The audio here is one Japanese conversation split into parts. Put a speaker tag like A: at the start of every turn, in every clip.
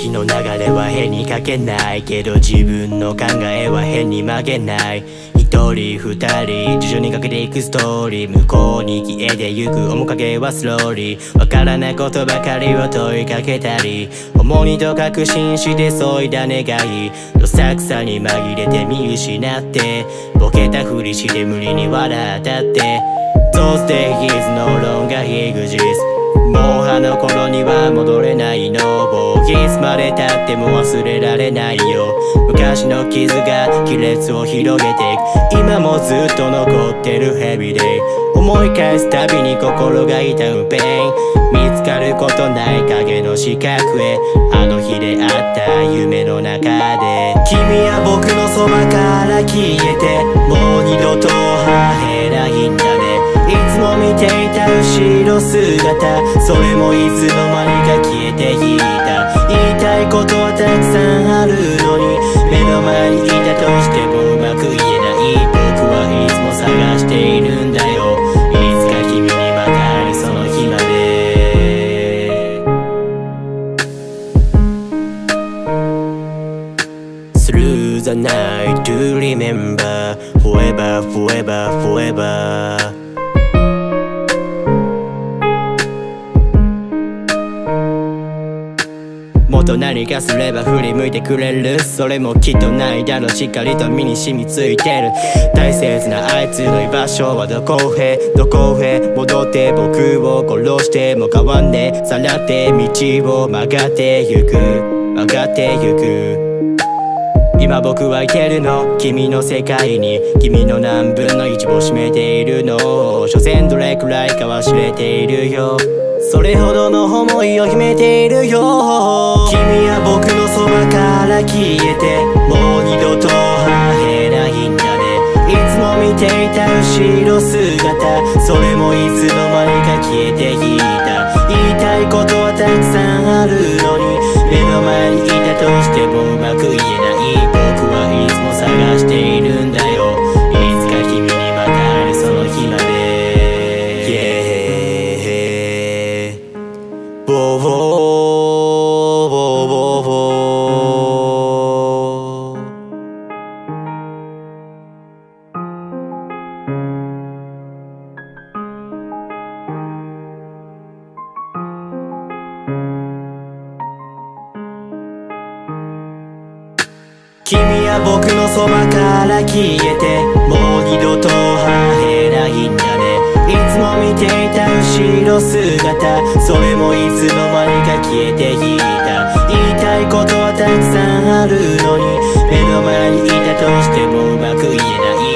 A: 時の流れは変にかけないけど自分の考えは変に曲げない。一人二人徐々にかけていくストーリー、向こうに消えてゆく面影はスローリー。わからないことばかりを問いかけたり、重荷と確信して削いだ願い、どさくさに紛れて見失って、ボケたふりして無理に笑ったって、 Those days no longer exist。 もうあの頃には戻れないの。もういつまでたっても忘れられないよ。昔の傷が亀裂を広げていく、今もずっと残ってるヘビで、思い返すたびに心が痛むペイン。見つかることない影の四角へ、あの日であった夢の中で。君は僕のそばから消えて、もう二度と会えないんだね。いつも見ていた後ろ姿、それもいつの間にか消えていた。言いたいことはたくさんあるのに、目の前にいたとしてもうまく言えない。僕はいつも探しているんだよ、いつか君にまた会えるその日まで。Through the night to remember forever, forever, forever。もっと何かすれば振り向いてくれる、それもきっとないだろう。しっかりと身に染みついてる。大切なあいつの居場所はどこへどこへ、戻って僕を殺しても変わんねえ。さらって道を曲がってゆく曲がってゆく。今僕は生きてるの、君の世界に。君の何分の1を占めているの、所詮どれくらいか忘れているよ。それほどの想いを秘めているよ。君は僕のそばから消えて、もう二度と会えないんだね。いつも見ていた後ろ姿、それもいつの間にか消えていた。言いたいことはたくさんあるのに、目の前にいたとしてもうまく言えない。僕はいつも探しているんだよ、いつか君にまた会えるその日まで。ボーボーボーボーボー。君は僕のそばから消えて、もう二度と会えないんだね。いつも見ていた後ろ姿、それもいつの間にか消えていた。言いたいことはたくさんあるのに、目の前にいたとしてもうまく言えない。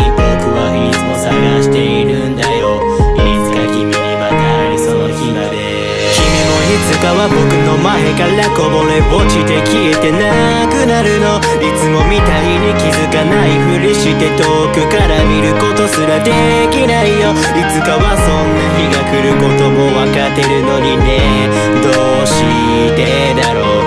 A: 僕はいつも探しているんだよ、いつか君にまた会えるその日まで。君もいつかは僕の前からこぼれ落ちて消えてなくなるの。いつもみたいに気づかないふりして遠くから見ることすらできないよ。いつかはそんな日が来ることも分かってるのにね。どうしてだろう、